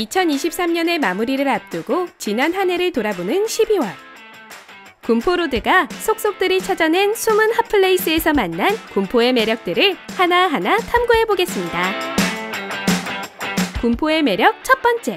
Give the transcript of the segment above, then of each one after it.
2023년의 마무리를 앞두고 지난 한 해를 돌아보는 12월. 군포로드가 속속들이 찾아낸 숨은 핫플레이스에서 만난 군포의 매력들을 하나하나 탐구해보겠습니다. 군포의 매력 첫 번째.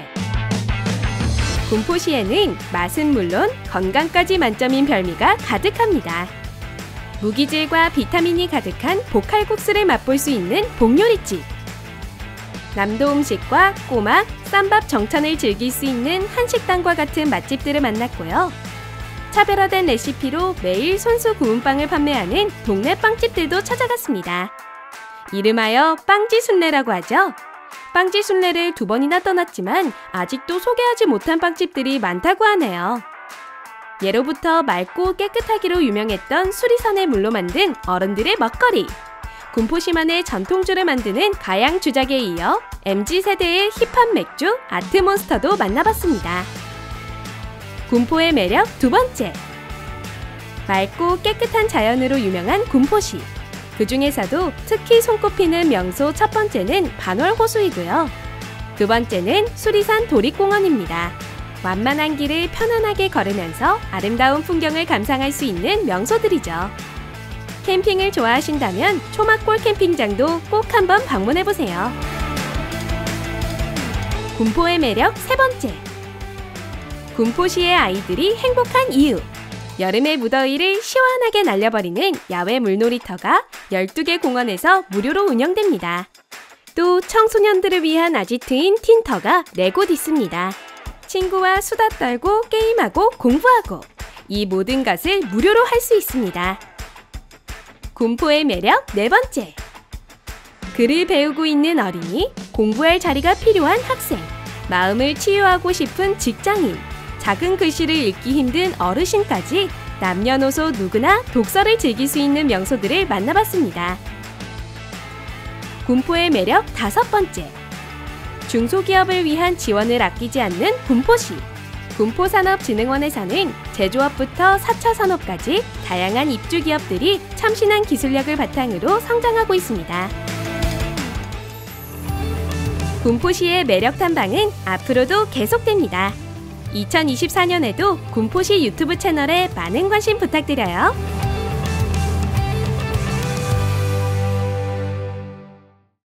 군포시에는 맛은 물론 건강까지 만점인 별미가 가득합니다. 무기질과 비타민이 가득한 복칼국수를 맛볼 수 있는 복요리집. 남도 음식과 꼬막, 쌈밥 정찬을 즐길 수 있는 한식당과 같은 맛집들을 만났고요. 차별화된 레시피로 매일 손수 구운 빵을 판매하는 동네 빵집들도 찾아갔습니다. 이름하여 빵지순례라고 하죠. 빵지순례를 2번이나 떠났지만 아직도 소개하지 못한 빵집들이 많다고 하네요. 예로부터 맑고 깨끗하기로 유명했던 수리산의 물로 만든 어른들의 먹거리. 군포시만의 전통주를 만드는 가양 주작에 이어 MZ세대의 힙합 맥주 아트몬스터도 만나봤습니다. 군포의 매력 두 번째. 맑고 깨끗한 자연으로 유명한 군포시. 그 중에서도 특히 손꼽히는 명소 첫 번째는 반월호수이고요. 두 번째는 수리산 도립공원입니다. 완만한 길을 편안하게 걸으면서 아름다운 풍경을 감상할 수 있는 명소들이죠. 캠핑을 좋아하신다면 초막골 캠핑장도 꼭 한번 방문해보세요. 군포의 매력 세 번째. 군포시의 아이들이 행복한 이유. 여름의 무더위를 시원하게 날려버리는 야외 물놀이터가 12개 공원에서 무료로 운영됩니다. 또 청소년들을 위한 아지트인 틴터가 4곳 있습니다. 친구와 수다 떨고 게임하고 공부하고 이 모든 것을 무료로 할 수 있습니다. 군포의 매력 네 번째. 글을 배우고 있는 어린이, 공부할 자리가 필요한 학생, 마음을 치유하고 싶은 직장인, 작은 글씨를 읽기 힘든 어르신까지 남녀노소 누구나 독서를 즐길 수 있는 명소들을 만나봤습니다. 군포의 매력 다섯 번째. 중소기업을 위한 지원을 아끼지 않는 군포시. 군포산업진흥원에서는 제조업부터 4차 산업까지 다양한 입주기업들이 참신한 기술력을 바탕으로 성장하고 있습니다. 군포시의 매력 탐방은 앞으로도 계속됩니다. 2024년에도 군포시 유튜브 채널에 많은 관심 부탁드려요.